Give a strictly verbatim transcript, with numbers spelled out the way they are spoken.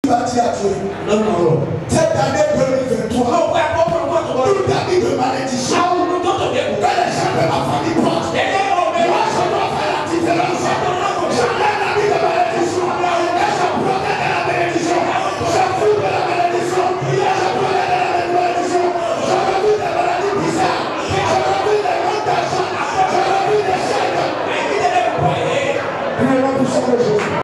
No, no, no. Take that name to how